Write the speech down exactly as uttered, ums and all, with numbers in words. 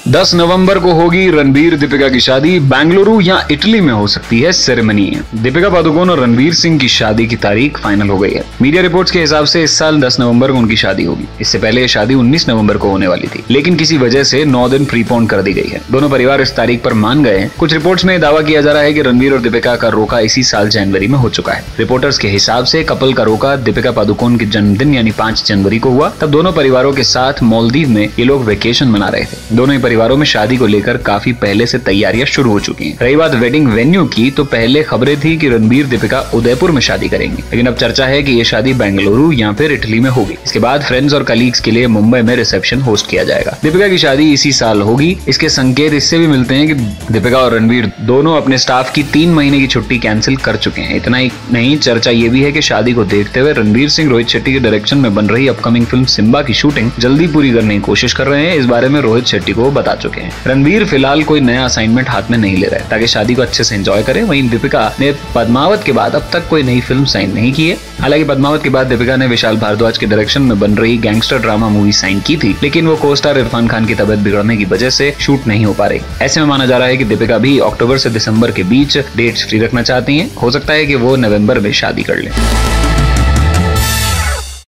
दस नवंबर को होगी रणबीर दीपिका की शादी। बेंगलुरु या इटली में हो सकती है सेरेमनी। दीपिका पादुकोण और रणवीर सिंह की शादी की तारीख फाइनल हो गई है। मीडिया रिपोर्ट्स के हिसाब से इस साल दस नवंबर को उनकी शादी होगी। इससे पहले यह शादी उन्नीस नवंबर को होने वाली थी, लेकिन किसी वजह से नौ दिन प्रीपोन कर दी गई है। दोनों परिवार इस तारीख पर मान गए हैं। कुछ रिपोर्ट्स में दावा किया जा रहा है कि रणबीर और दीपिका का रोका इसी साल जनवरी में हो चुका है। रिपोर्टर्स के हिसाब से कपल का रोका दीपिका पादुकोण के जन्मदिन यानी पांच जनवरी को हुआ। तब दोनों परिवारों के साथ मालदीव में ये लोग वेकेशन मना रहे थे। दोनों ही परिवारों में शादी को लेकर काफी पहले से तैयारियां शुरू हो चुकी हैं। रही बात वेडिंग वेन्यू की, तो पहले खबरें थी कि रणबीर दीपिका उदयपुर में शादी करेंगे, लेकिन अब चर्चा है कि ये शादी बेंगलुरु या फिर इटली में होगी। इसके बाद फ्रेंड्स और कलीग्स के लिए मुंबई में रिसेप्शन होस्ट किया जाएगा। दीपिका की शादी इसी साल होगी। इसके संकेत इससे भी मिलते हैं कि दीपिका और रणबीर दोनों अपने स्टाफ की तीन महीने की छुट्टी कैंसिल कर चुके हैं। इतना ही नहीं, चर्चा ये भी है कि शादी को देखते हुए रणबीर सिंह रोहित शेट्टी के डायरेक्शन में बन रही अपकमिंग फिल्म सिम्बा की शूटिंग जल्दी पूरी करने की कोशिश कर रहे हैं। इस बारे में रोहित शेट्टी को बता चुके हैं। रणबीर फिलहाल कोई नया असाइनमेंट हाथ में नहीं ले रहे ताकि शादी को अच्छे से एंजॉय करें। वहीं दीपिका ने पद्मावत के बाद अब तक कोई नई फिल्म साइन नहीं की है। हालांकि पद्मावत के बाद दीपिका ने विशाल भारद्वाज के डायरेक्शन में बन रही गैंगस्टर ड्रामा मूवी साइन की थी, लेकिन वो को स्टार इरफान खान की तबियत बिगड़ने की वजह से शूट नहीं हो पा रही। ऐसे में माना जा रहा है कि दीपिका भी अक्टूबर से दिसंबर के बीच डेट्स फ्री रखना चाहती हैं। हो सकता है कि वो नवंबर में शादी कर लें।